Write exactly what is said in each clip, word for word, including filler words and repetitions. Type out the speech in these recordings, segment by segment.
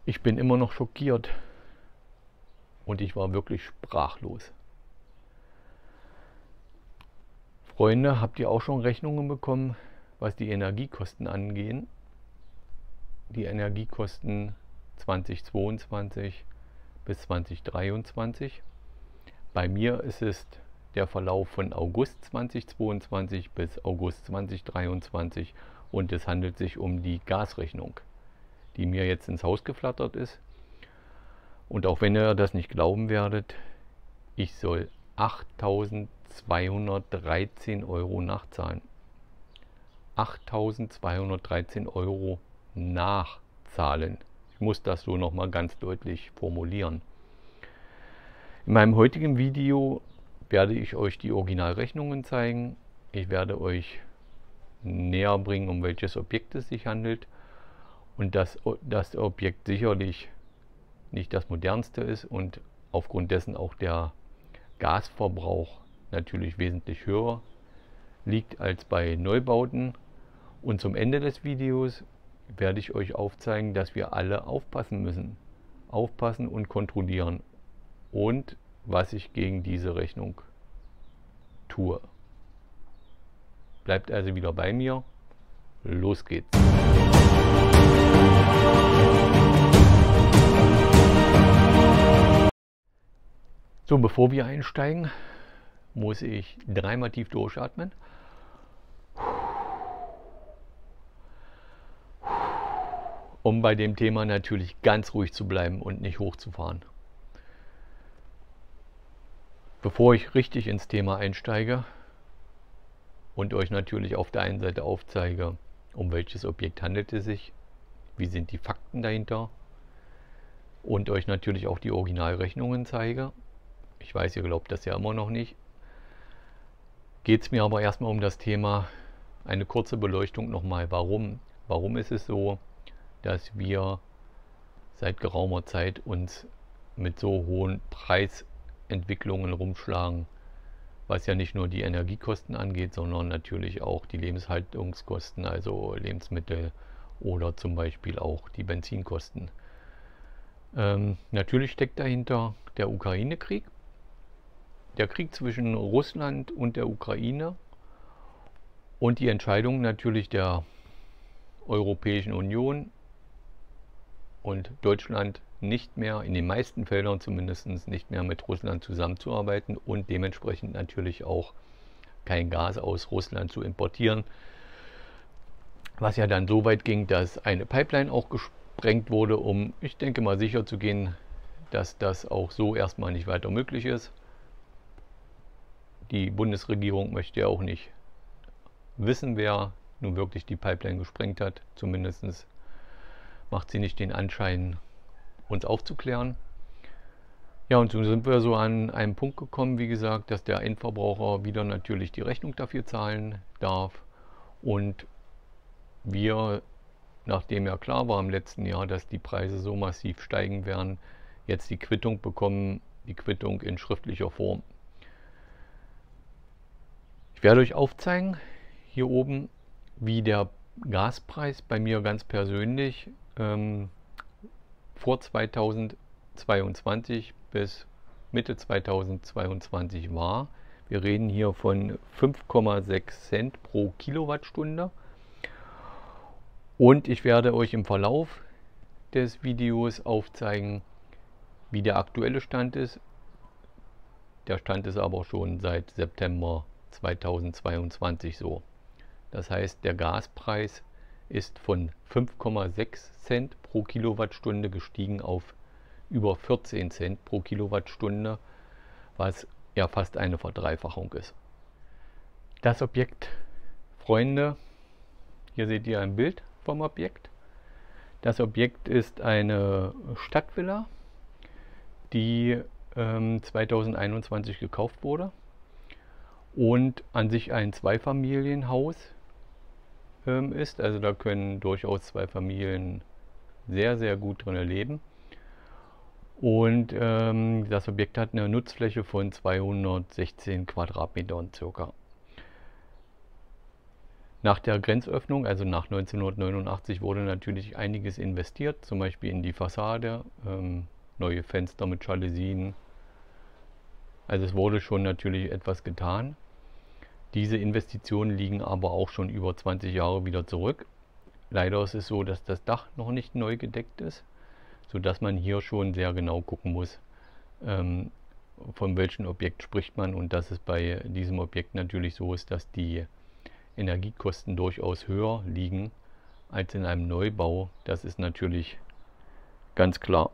Ich bin immer noch schockiert und ich war wirklich sprachlos. Freunde, habt ihr auch schon Rechnungen bekommen, was die Energiekosten angehen? Die Energiekosten zweitausendzweiundzwanzig bis zweitausenddreiundzwanzig. Bei mir ist es der Verlauf von August zweitausendzweiundzwanzig bis August zweitausenddreiundzwanzig und es handelt sich um die Gasrechnung, die mir jetzt ins Haus geflattert ist. Und auch wenn ihr das nicht glauben werdet, ich soll achttausendzweihundertdreizehn Euro nachzahlen. achttausendzweihundertdreizehn Euro nachzahlen. Ich muss das so nochmal ganz deutlich formulieren. In meinem heutigen Video werde ich euch die Originalrechnungen zeigen. Ich werde euch näher bringen, um welches Objekt es sich handelt. Und dass das Objekt sicherlich nicht das modernste ist und aufgrund dessen auch der Gasverbrauch natürlich wesentlich höher liegt als bei Neubauten. Und zum Ende des Videos werde ich euch aufzeigen, dass wir alle aufpassen müssen. Aufpassen und kontrollieren. Und was ich gegen diese Rechnung tue. Bleibt also wieder bei mir. Los geht's. So, bevor wir einsteigen, muss ich dreimal tief durchatmen. Um bei dem Thema natürlich ganz ruhig zu bleiben und nicht hochzufahren. Bevor ich richtig ins Thema einsteige und euch natürlich auf der einen Seite aufzeige, um welches Objekt handelt es sich, wie sind die Fakten dahinter und euch natürlich auch die Originalrechnungen zeige, ich weiß, ihr glaubt das ja immer noch nicht, geht es mir aber erstmal um das Thema, eine kurze Beleuchtung nochmal, warum. Warum ist es so, dass wir seit geraumer Zeit uns mit so hohen Preisentwicklungen rumschlagen, was ja nicht nur die Energiekosten angeht, sondern natürlich auch die Lebenshaltungskosten, also Lebensmittel oder zum Beispiel auch die Benzinkosten. Ähm, natürlich steckt dahinter der Ukraine-Krieg, der Krieg zwischen Russland und der Ukraine und die Entscheidung natürlich der Europäischen Union und Deutschland nicht mehr, in den meisten Feldern zumindest, nicht mehr mit Russland zusammenzuarbeiten und dementsprechend natürlich auch kein Gas aus Russland zu importieren. Was ja dann so weit ging, dass eine Pipeline auch gesprengt wurde, um, ich denke mal, sicher zu gehen, dass das auch so erstmal nicht weiter möglich ist. Die Bundesregierung möchte ja auch nicht wissen, wer nun wirklich die Pipeline gesprengt hat. Zumindest macht sie nicht den Anschein, uns aufzuklären. Ja, und so sind wir so an einen Punkt gekommen, wie gesagt, dass der Endverbraucher wieder natürlich die Rechnung dafür zahlen darf. Und wir, nachdem ja klar war im letzten Jahr, dass die Preise so massiv steigen werden, jetzt die Quittung bekommen, die Quittung in schriftlicher Form. Ich werde euch aufzeigen, hier oben, wie der Gaspreis bei mir ganz persönlich ähm, vor zweitausendzweiundzwanzig bis Mitte zweitausendzweiundzwanzig war. Wir reden hier von fünf Komma sechs Cent pro Kilowattstunde. Und ich werde euch im Verlauf des Videos aufzeigen, wie der aktuelle Stand ist. Der Stand ist aber schon seit September zweitausendzweiundzwanzig so. Das heißt, der Gaspreis ist von fünf Komma sechs Cent pro Kilowattstunde gestiegen auf über vierzehn Cent pro Kilowattstunde, was ja fast eine Verdreifachung ist. Das Objekt, Freunde, hier seht ihr ein Bild vom Objekt. Das Objekt ist eine Stadtvilla, die ähm, zweitausendeinundzwanzig gekauft wurde und an sich ein Zweifamilienhaus ähm, ist. Also da können durchaus zwei Familien sehr, sehr gut drin leben. Und ähm, das Objekt hat eine Nutzfläche von zweihundertsechzehn Quadratmetern circa. Nach der Grenzöffnung, also nach neunzehnhundertneunundachtzig, wurde natürlich einiges investiert, zum Beispiel in die Fassade, ähm, neue Fenster mit Jalousien. Also es wurde schon natürlich etwas getan. Diese Investitionen liegen aber auch schon über zwanzig Jahre wieder zurück. Leider ist es so, dass das Dach noch nicht neu gedeckt ist, sodass man hier schon sehr genau gucken muss, ähm, von welchem Objekt spricht man, und dass es bei diesem Objekt natürlich so ist, dass die Energiekosten durchaus höher liegen als in einem Neubau. Das ist natürlich ganz klar.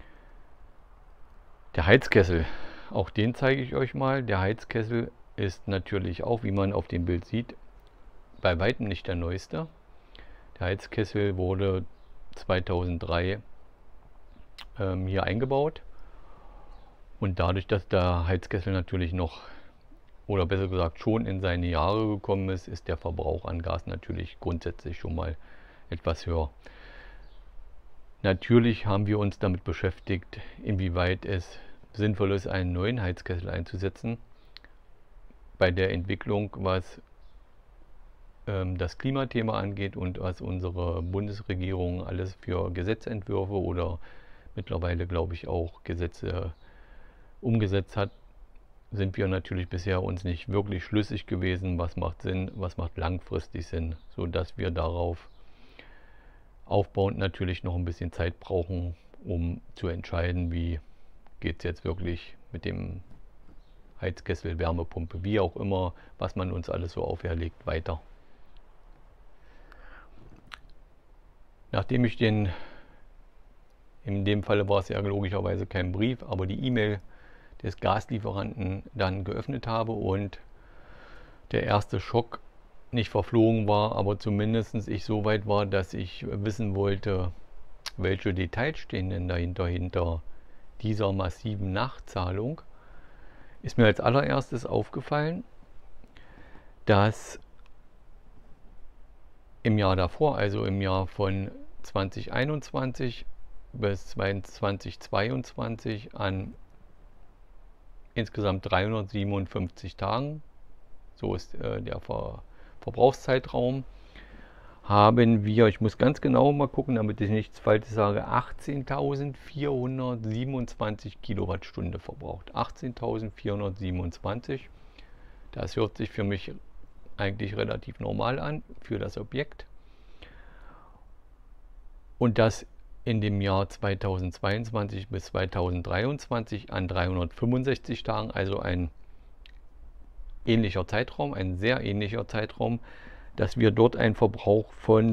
Der Heizkessel, auch den zeige ich euch mal. Der Heizkessel ist natürlich auch, wie man auf dem Bild sieht, bei weitem nicht der neueste. Der Heizkessel wurde zweitausenddrei ähm, hier eingebaut, und dadurch, dass der Heizkessel natürlich noch, oder besser gesagt schon in seine Jahre gekommen ist, ist der Verbrauch an Gas natürlich grundsätzlich schon mal etwas höher. Natürlich haben wir uns damit beschäftigt, inwieweit es sinnvoll ist, einen neuen Heizkessel einzusetzen. Bei der Entwicklung, was ähm, das Klimathema angeht und was unsere Bundesregierung alles für Gesetzentwürfe oder mittlerweile, glaube ich, auch Gesetze umgesetzt hat, sind wir natürlich bisher uns nicht wirklich schlüssig gewesen, was macht Sinn, was macht langfristig Sinn, sodass wir darauf aufbauend natürlich noch ein bisschen Zeit brauchen, um zu entscheiden, wie geht es jetzt wirklich mit dem Heizkessel, Wärmepumpe, wie auch immer, was man uns alles so auferlegt, weiter. Nachdem ich den, in dem Falle war es ja logischerweise kein Brief, aber die E-Mail des Gaslieferanten dann geöffnet habe und der erste Schock nicht verflogen war, aber zumindest ich so weit war, dass ich wissen wollte, welche Details stehen denn dahinter, hinter dieser massiven Nachzahlung, ist mir als allererstes aufgefallen, dass im Jahr davor, also im Jahr von zweitausendeinundzwanzig bis zweitausendzweiundzwanzig, an insgesamt dreihundertsiebenundfünfzig Tagen, so ist äh, der Ver Verbrauchszeitraum, haben wir, ich muss ganz genau mal gucken, damit ich nichts Falsches sage, achtzehntausendvierhundertsiebenundzwanzig Kilowattstunde verbraucht. achtzehntausendvierhundertsiebenundzwanzig. Das hört sich für mich eigentlich relativ normal an für das Objekt. Und das in dem Jahr zweitausendzweiundzwanzig bis zweitausenddreiundzwanzig an dreihundertfünfundsechzig Tagen, also ein ähnlicher Zeitraum, ein sehr ähnlicher Zeitraum, dass wir dort einen Verbrauch von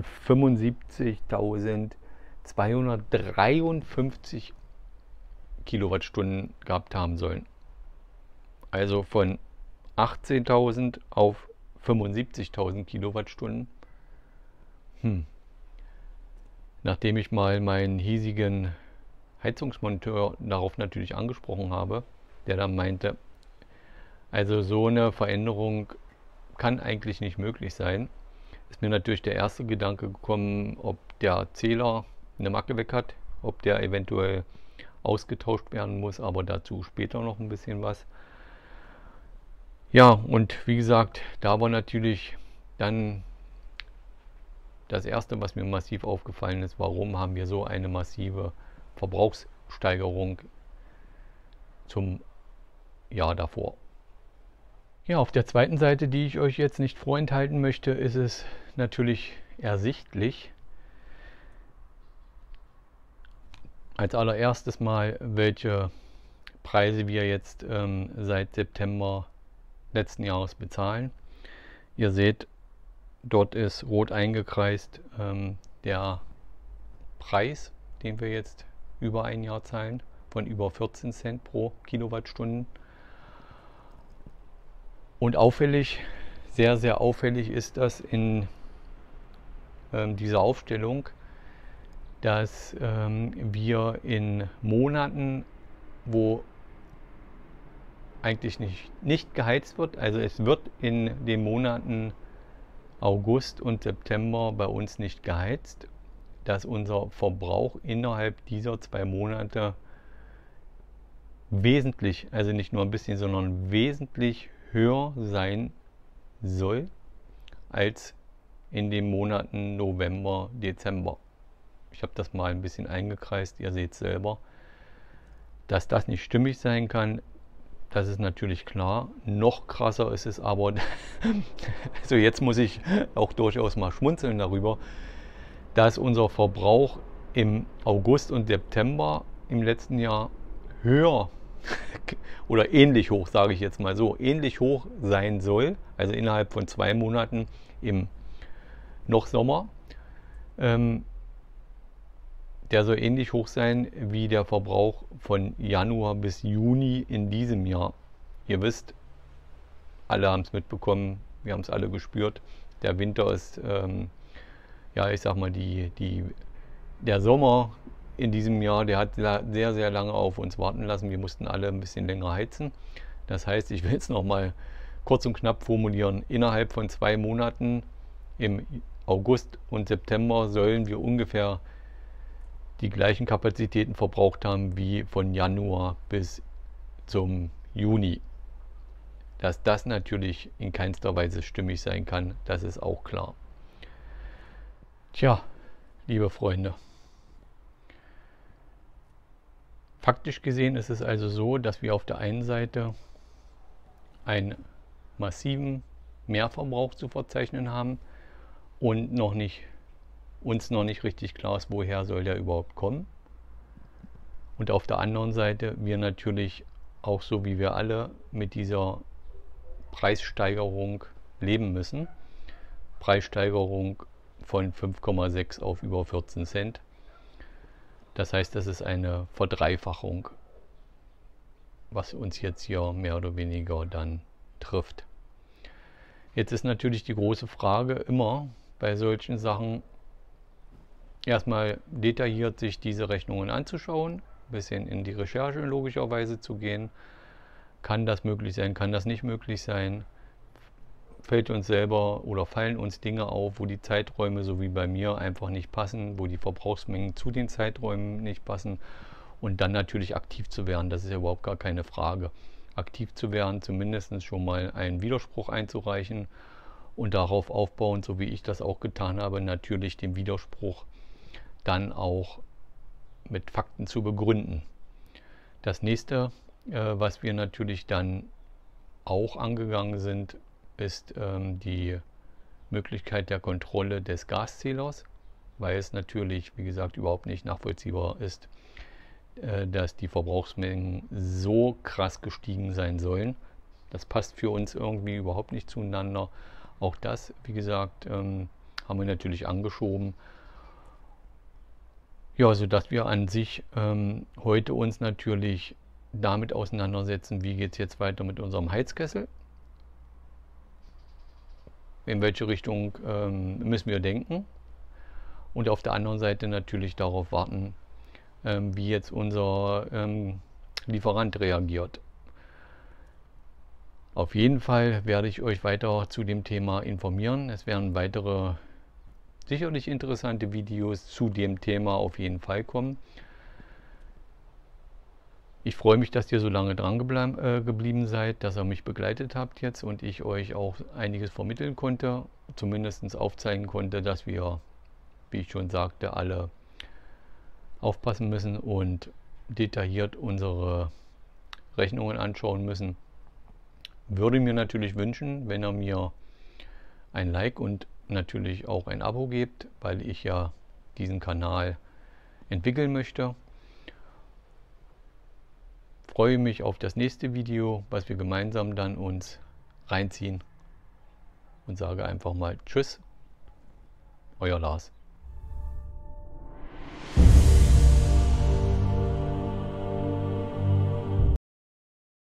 fünfundsiebzigtausendzweihundertdreiundfünfzig Kilowattstunden gehabt haben sollen. Also von achtzehntausend auf fünfundsiebzigtausend Kilowattstunden. Hm. Nachdem ich mal meinen hiesigen Heizungsmonteur darauf natürlich angesprochen habe, der dann meinte, also so eine Veränderung kann eigentlich nicht möglich sein, ist mir natürlich der erste Gedanke gekommen, ob der Zähler eine Macke weg hat, ob der eventuell ausgetauscht werden muss, aber dazu später noch ein bisschen was. Ja, und wie gesagt, da war natürlich dann das erste, was mir massiv aufgefallen ist, warum haben wir so eine massive Verbrauchssteigerung zum Jahr davor. Ja, auf der zweiten Seite, die ich euch jetzt nicht vorenthalten möchte, ist es natürlich ersichtlich. Als allererstes mal, welche Preise wir jetzt ähm, seit September letzten Jahres bezahlen. Ihr seht, dort ist rot eingekreist ähm, der Preis, den wir jetzt über ein Jahr zahlen, von über vierzehn Cent pro Kilowattstunden. Und auffällig, sehr, sehr auffällig ist das in ähm, dieser Aufstellung, dass ähm, wir in Monaten, wo eigentlich nicht, nicht geheizt wird, also es wird in den Monaten August und September bei uns nicht geheizt, dass unser Verbrauch innerhalb dieser zwei Monate wesentlich, also nicht nur ein bisschen, sondern wesentlich höher sein soll als in den Monaten November, Dezember. Ich habe das mal ein bisschen eingekreist, ihr seht selber. Dass das nicht stimmig sein kann, das ist natürlich klar. Noch krasser ist es aber, also jetzt muss ich auch durchaus mal schmunzeln darüber, dass unser Verbrauch im August und September im letzten Jahr höher oder ähnlich hoch, sage ich jetzt mal so, ähnlich hoch sein soll, also innerhalb von zwei Monaten im noch Sommer. Ähm, der soll ähnlich hoch sein wie der Verbrauch von Januar bis Juni in diesem Jahr. Ihr wisst, alle haben es mitbekommen, wir haben es alle gespürt. Der Winter ist, ähm, ja, ich sag mal, die, die, der Sommer in diesem Jahr, der hat sehr, sehr lange auf uns warten lassen. Wir mussten alle ein bisschen länger heizen. Das heißt, ich will jetzt noch mal kurz und knapp formulieren, innerhalb von zwei Monaten im August und September sollen wir ungefähr die gleichen Kapazitäten verbraucht haben wie von Januar bis zum Juni. Dass das natürlich in keinster Weise stimmig sein kann, das ist auch klar. Tja, liebe Freunde, faktisch gesehen ist es also so, dass wir auf der einen Seite einen massiven Mehrverbrauch zu verzeichnen haben und noch nicht uns noch nicht richtig klar ist, woher soll der überhaupt kommen. Und auf der anderen Seite wir natürlich auch so wie wir alle mit dieser Preissteigerung leben müssen. Preissteigerung von fünf Komma sechs auf über vierzehn Cent. Das heißt, das ist eine Verdreifachung, was uns jetzt hier mehr oder weniger dann trifft. Jetzt ist natürlich die große Frage immer bei solchen Sachen, erstmal detailliert sich diese Rechnungen anzuschauen, ein bisschen in die Recherche logischerweise zu gehen. Kann das möglich sein, kann das nicht möglich sein? Fällt uns selber oder fallen uns Dinge auf, wo die Zeiträume, so wie bei mir, einfach nicht passen, wo die Verbrauchsmengen zu den Zeiträumen nicht passen und dann natürlich aktiv zu werden, das ist ja überhaupt gar keine Frage. Aktiv zu werden, zumindest schon mal einen Widerspruch einzureichen und darauf aufbauend, so wie ich das auch getan habe, natürlich den Widerspruch dann auch mit Fakten zu begründen. Das nächste, äh, was wir natürlich dann auch angegangen sind, ist ähm, die Möglichkeit der Kontrolle des Gaszählers, weil es natürlich, wie gesagt, überhaupt nicht nachvollziehbar ist, äh, dass die Verbrauchsmengen so krass gestiegen sein sollen. Das passt für uns irgendwie überhaupt nicht zueinander. Auch das, wie gesagt, ähm, haben wir natürlich angeschoben. Ja, sodass wir an sich ähm, heute uns natürlich damit auseinandersetzen, wie geht es jetzt weiter mit unserem Heizkessel. In welche Richtung ähm, müssen wir denken. Und auf der anderen Seite natürlich darauf warten, ähm, wie jetzt unser ähm, Lieferant reagiert. Auf jeden Fall werde ich euch weiter zu dem Thema informieren. Es werden weitere sicherlich interessante Videos zu dem Thema auf jeden Fall kommen. Ich freue mich, dass ihr so lange dran äh, geblieben seid, dass ihr mich begleitet habt jetzt und ich euch auch einiges vermitteln konnte, zumindest aufzeigen konnte, dass wir, wie ich schon sagte, alle aufpassen müssen und detailliert unsere Rechnungen anschauen müssen. Würde mir natürlich wünschen, wenn ihr mir ein Like und natürlich auch ein Abo gebt, weil ich ja diesen Kanal entwickeln möchte. Freue mich auf das nächste Video, was wir gemeinsam dann uns reinziehen und sage einfach mal Tschüss, euer Lars.